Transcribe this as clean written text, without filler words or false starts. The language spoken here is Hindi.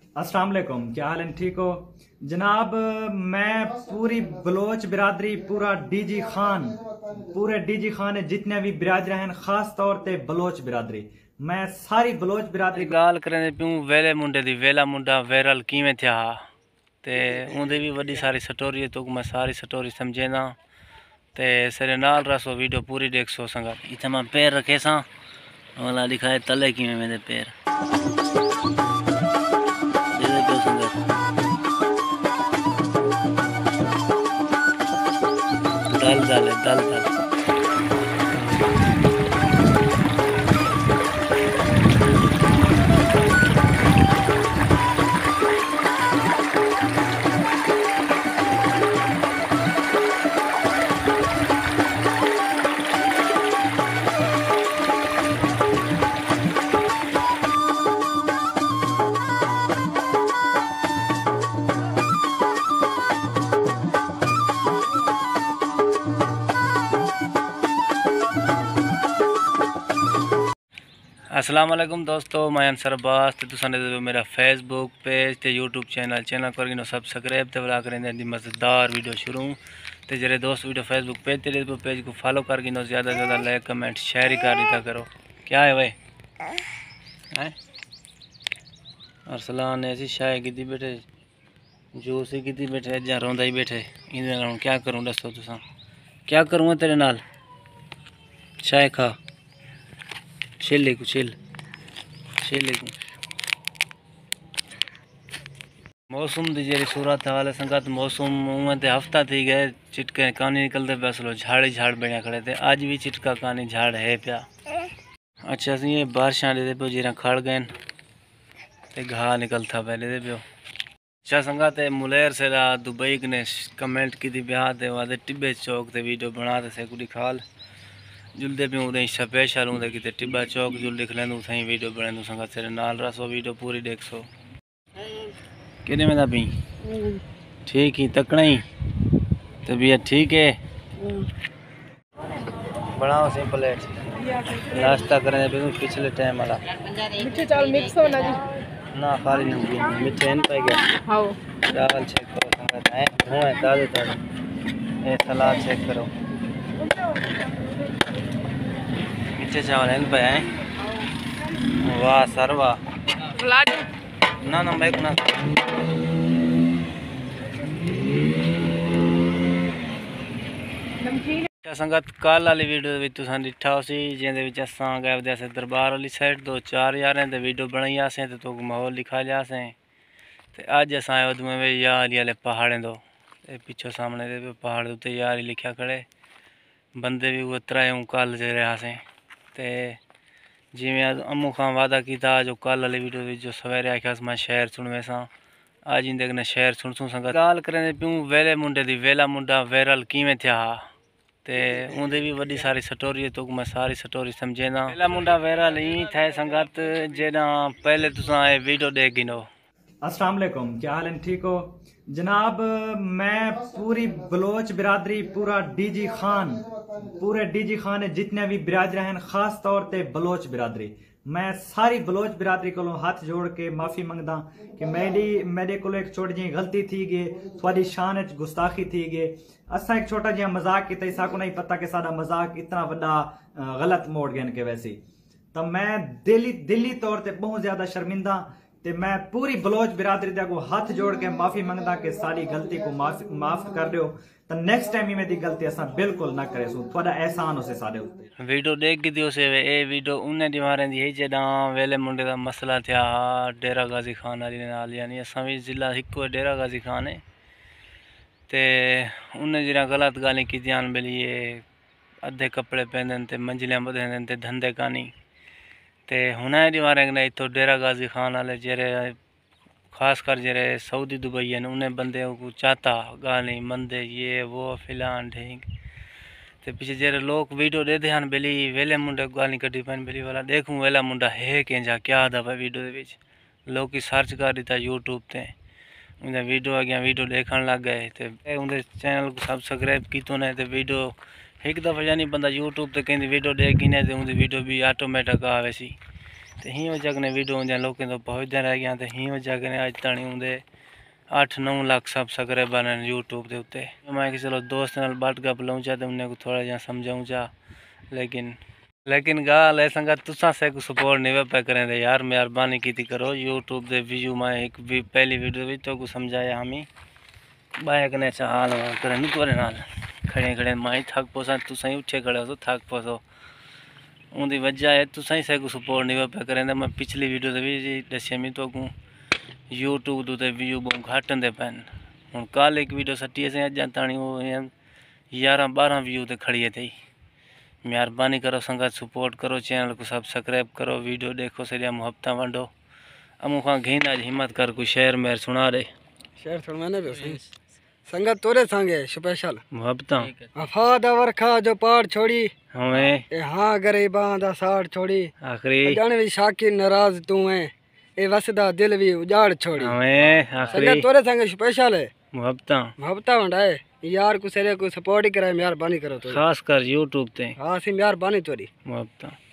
अस्सलाम वालेकुम, क्या हाल है? ठीक हो जनाब? मैं पूरी बलोच बिरादरी, पूरे डीजी खान है जितने भी बिरादर हैं, खास तौर पे बलोच बिरादरी, मैं सारी बलोच बिरादरी गाल करें प्यूं वेले मुंडे दी वेला मुंडा वायरल किवें थिया ते उंदे भी वड्डी सारी स्टोरी तो मैं सारी स्टोरी समझेंदा ते सरे नाल रसो वीडियो पूरी देख सो संगत। इथे मैं पैर रखे सा वाला दिखाए तले किवें मेरे पैर दल दल दल दल अस्सलाम वालेकुम दोस्तों, मैं अंसर अब्बास ते तुसां दे मेरा फेसबुक पेज ते यूट्यूब चैनल करगिनो सब्सक्राइब ते बला करें दी मज़ेदार वीडियो शुरू ते जरे दोस्त वीडियो फेसबुक पेज ते पेज को फॉलो करगिनो ज़्यादा से ज़्यादा लाइक कमेंट शेयर ही कर दिया करो। क्या है भाई हैं? अरसलान ऐसी शाय की बैठे जूस ही की बैठे जा रोंदा ही बैठे इन क्या करूँ दसो तुसा क्या करूँ तेरे नाल शाय खा छिल मौसम की जी सूरत हाल है संगत। मौसम उमें हफ्ता थी गए चिटके कानी निकलते पे असलो झाड़ बनिया खड़े थे। अज भी चिटका कानी झाड़ है पिया। अच्छा सी ये बारिशा लेते पे जीरा खड़ गए ते घा निकलता पे लेते पे। अच्छा संगत मुलेर से दुबई ने कमेंट की थी ब्याह ते वादे टिब्बे चौक ते वीडियो बनाते से कुड़ी खाल जुलदे पे उदे स्पेशल उदे कि टिब्बा चौक जुल लिख लें उस वीडियो बने संगत से नाल रसो वीडियो पूरी देख सो किने में पी ठीक ही तकना ही तबीयत ठीक है। बनाओ सी प्लेट नाश्ता करें पिछले टाइम वाला मीठे चावल मिक्स होना जी ना खाली नमकीन मीठे इन पे गया हाँ चावल चेक करो संगत है हुए ताज़े ये सलाद चेक करो मीठे चावल इन पे हैं। वाह सरवा ना ना मैं ना संगत कल वाली वीडियो तुसा दिखा उसी जिंदे असां गए थे दरबार वाली साइड 2-4 यारें वीडियो बनाई आसें तो माहौल दिखा लियासें ते अज अस आए उदमें यारी वाले पहाड़ें दो पिछो सामने दे पहाड़ उत्ते यारी लिखा खड़े बंदे भी वो त्राऊं कल जे रहासें ते जिमें अम्मू खां वादा किया जो कल वाली वीडियो जो सवेरे आख्या मैं शहर सुनवे सा अज इंदे कन्नै शहर सुनसूं संगत। गाल करें प्यूं वेले मुंडे दी वेला मुंडा वायरल किवें थिया ते उंदे भी वड्डी सारी स्टोरी तो मैं सारी स्टोरी समझेंदा। वेला मुंडा वायरल ई थे संगत जेना पहले तुसा ये वीडियो देख गिनो। अस्सलाम वालेकुम, क्या हाल है? ठीक हो जनाब? मैं पूरी बलोच बिरादरी, पूरे डीजी खान है जितने भी बिरादर हैं, खास तौर पे बलोच बिरादरी, मैं सारी बलोच बिरादरी को हाथ जोड़ के माफ़ी मंगदा कि मेरे को एक छोटी जी गलती थी गई, थोड़ी शान गुस्ताखी थी गई। असा एक छोटा जिहा मजाक किया, साको नहीं पता कि साडा मजाक इतना बड़ा गलत मोड़ गए के वैसी। तो मैं दिली तौर पर बहुत ज्यादा शर्मिंदा ते मैं पूरी बलोच बिरादरी को हाथ जोड़ के माफी मंगदा कि सारी गलती को माफ कर दो। तो नेक्स्ट टाइम मेरी गलती असा बिल्कुल ना करे सो, थोड़ा एहसान हो से सारे उत्ते। वीडियो देख दी उसे ए वीडियो उन्हें दीवारें दी जेड़ा वेले मुंडे दा मसला थिया डेरा गाजी खान वाली नाल, यानी असा भी जिला हिको डेरा गाजी खान है ते उन्हें जरा गलत गाली कीतियां बेली अद्धे कपड़े पहनते ते मंजिलें बधे ते धंधे कानी ते हुने दीवारें ने इतो डेरा गाजी खान वाले जेरे खास कर जेरे सऊदी दुबई है उन्हें बंदे को चाहता गाली मंदे ये वो फिलान ढींग ते पीछे जेरे लोग वीडियो देते हैं बेली वेले मुंडे गाली कटी पैन बेली वाला देखूँ वेला मुंडा है केंजा क्या दफा वीडियो दे विच लोग की सर्च कर दिता यूट्यूब ते उन्हें वीडियो आ गया वीडियो देखने लग गए ते उन्हें चैनल को सब्सक्राइब की तो नहीं तो वीडियो एक दफ़ा यानी बंदा यूट्यूब ते कहीं वीडियो देख गिने तो उनकी वीडियो भी ऑटोमेटिक आवे सी ते ही वजह कन्नै वीडियो होंदे लोकें तो पहुंचदे रह गया ते ही वजह कन्नै अज ताणी होंदे 8-9 लाख सब्सक्राइबर हैं यूट्यूब के उत्ते। मैं कि चलो दोस्त नाल बट गप लाऊं चा ते उन्हें को थोड़ा जा समझाऊं चा, लेकिन गाल है संगत तुसा से को सपोर्ट नहीं पे करें दे यार, मेहरबानी की करो यूट्यूब दे व्यू मैं एक भी पहली वीडियो भी तो को समझाया हमी बाया कने चा हाल करे नु तोरे नाल खड़े खड़े मैं थक पोसा तुसा ही उठे खड़े हो तो थक पोसो उनकी वजह है तुसा ही से को सपोर्ट नहीं पे करें दे। मैं पिछली वीडियो ते भी दस्या मी तो को यूट्यूब ते व्यू बहुत घट आते पैन। हूँ कल एक वीडियो सट्टी असें अज ताणी वो 11-12 व्यू ते खड़ी है थी। मेहरबानी करो संगत सपोर्ट करो, चैनल को सब्सक्राइब करो, वीडियो देखो सॼा मुहब्बत वंडो। अमू खां घेन आज हिम्मत कर कोई शेर मेर सुना दे। शेर थोड़ा मैंने भी सही संगत तोरे संगे स्पेशल मुहब्बत वफाद वरखा जो पार छोड़ी हमें ए हाँ गरीबां दा साड़ छोड़ी आखिरी जाने भी शाकिर नाराज तू है ए वसदा दिल भी उजाड़ छोड़ी। हमें संगत आखिरी तोरे संगे स्पेशल है मुहब्बत मोहब्बत वंडाए यार को सेरे को सपोर्ट ही करे, मेहरबानी करो तो खास कर यूट्यूब ते हाँ सी मेहरबानी तोरी। मुहब्बत।